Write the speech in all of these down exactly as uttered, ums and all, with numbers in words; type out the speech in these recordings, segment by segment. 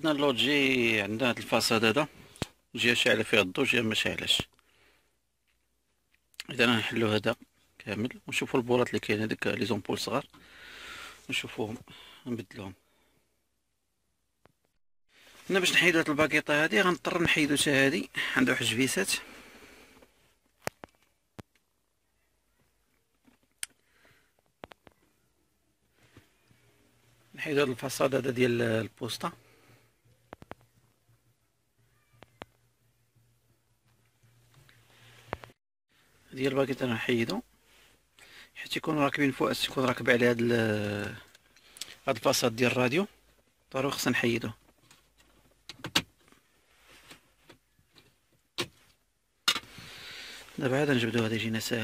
عندنا اللوجي، عندنا هاد الفاصاد هذا جهه شاعله فيها الضو، جهه ما شاعلاش. اذا نحلو هذا كامل ونشوفوا البولات اللي كاين هذيك لي زومبول صغار نشوفوهم نبدلوهم. هنا باش نحيدو هاد الباكيطه هادي غنضطر نحيدو حتى هادي، عندها واحد الجبيسات. نحيدو هاد الفاصاد هذا ديال البوسطه. ديال الباكيطه نحيدو حيت يكونوا راكبين فوق، يكون راكب على هاد هاد الفاصاد ديال الراديو، ضروري خصنا نحيدوه. دابا عاد نجبدو، هذا يجينا ساهل.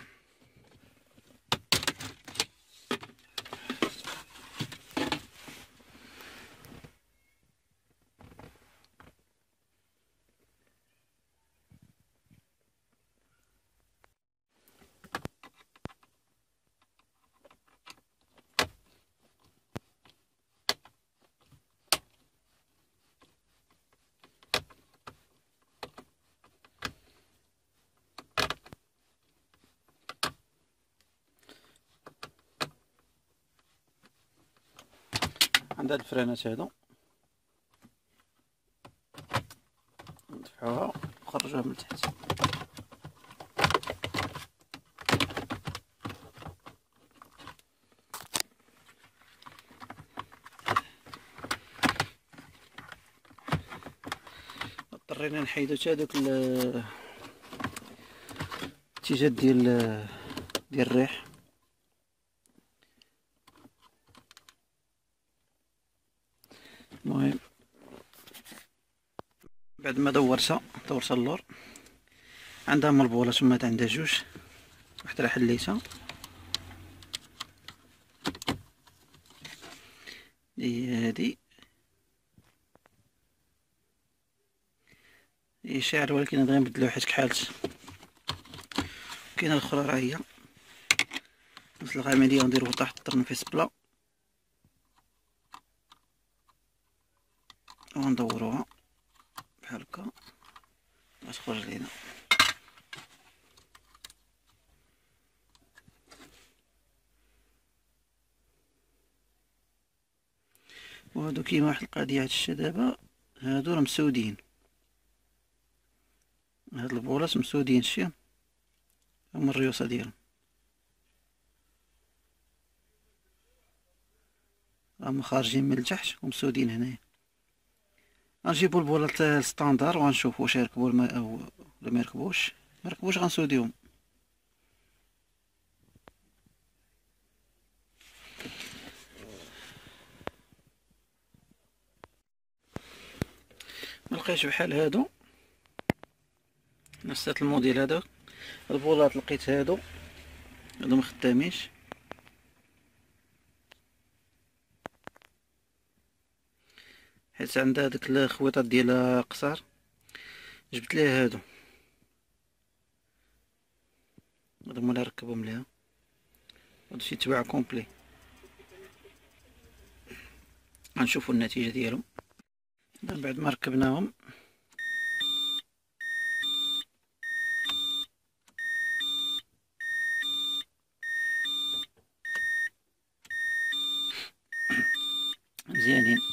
عند هاد الفرانات هادو ندفعوها ونخرجوها من تحت. اضطرينا نحيدو حتى هادوك الاتجاه ديال ديال الريح. المهم بعد ما دورتها دورتها اللور، عندها مربوله تما عندها جوج، واحده راه حليتها هي هادي، هي شاعل ولكن غادي نبدلوها حيت كحالت. كاينه الاخرى راه هي نفس العمليه، ونديروها تحت الطرنفيس بلا وندوروها بحال هكا باش تخرج لينا. وهادو كيما واحد القضيه، هاد الشتا دابا هادو راه مسودين، هاد البولات مسودين، شتي هما الريوسه ديالهم راهم خارجين من الجحش ومسودين هنايا. غنجيبو البولات الستاندار وغنشوفو واش يركبو ولا ما يركبوش. ما يركبوش غنسوديهم. ملقيتش بحال هادو نفس هاد الموديل هذا. البولات لقيت هادو هادو مخدامينش، حيت عندها هاديك الخويطات ديالها قصار، جبت ليها هادو هادو هما اللي ركبهم ليها. هادو شي تباع كومبلي، غنشوفو النتيجه ديالهم بعد ما ركبناهم. مزيانين.